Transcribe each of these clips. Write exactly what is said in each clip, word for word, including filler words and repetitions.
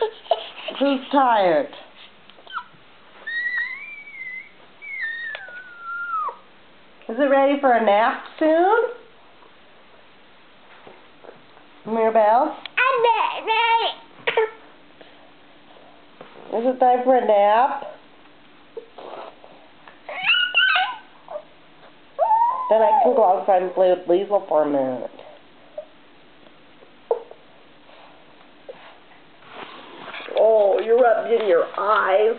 Who's tired? Is it ready for a nap soon? Mirabelle? Is it time for a nap? Then I can go outside and play with Liesl for a minute. Oh, you're rubbing in your eyes.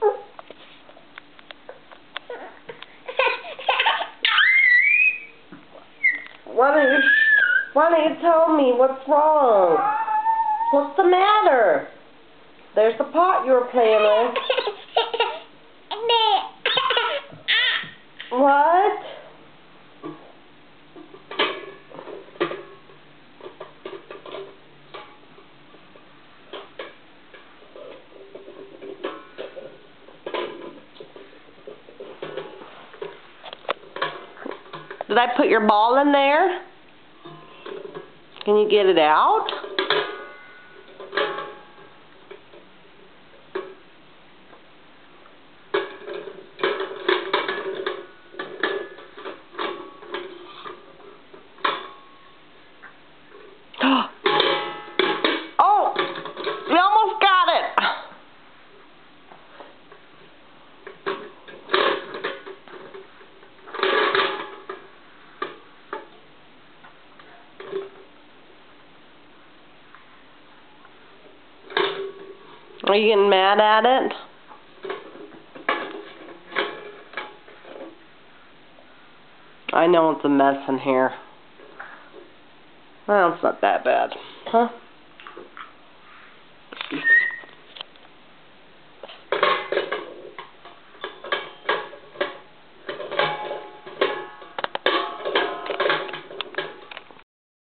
Why don't you, why don't you tell me what's wrong? What's the matter? There's the pot you were playing with. What? Did I put your ball in there? Can you get it out? Oh! We almost got it! Are you getting mad at it? I know it's a mess in here. Well, it's not that bad. Huh?